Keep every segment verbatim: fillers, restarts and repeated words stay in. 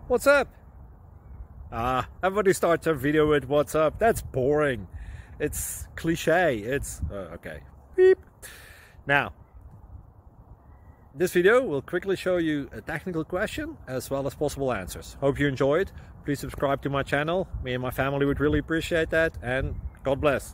What's up? Ah, everybody starts a video with what's up. That's boring. It's cliche. It's uh, okay. Beep. Now, this video will quickly show you a technical question as well as possible answers. Hope you enjoyed. Please subscribe to my channel. Me and my family would really appreciate that, and God bless.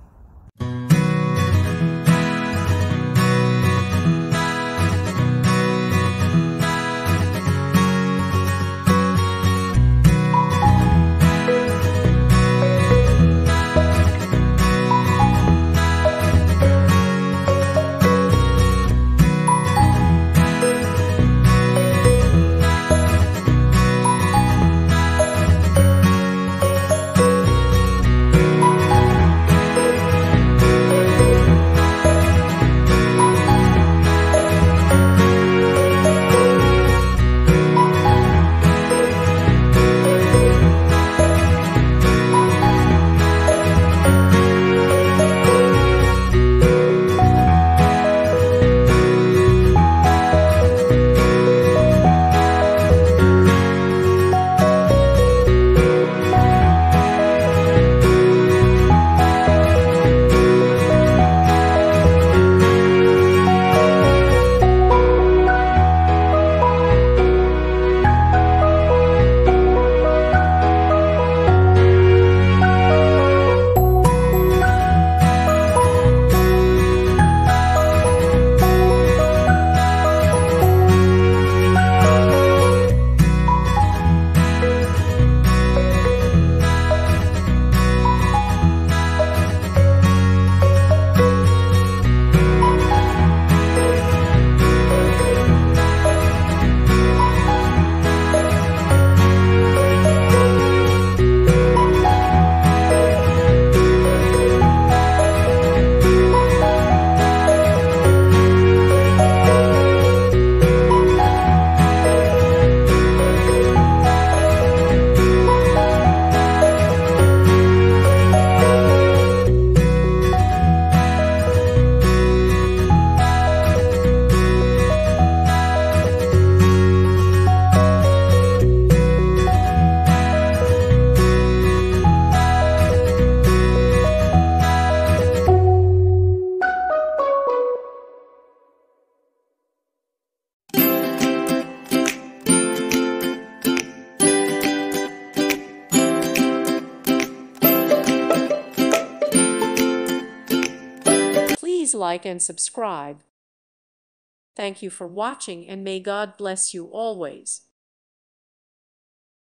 Please like and subscribe. Thank you for watching, and may God bless you always.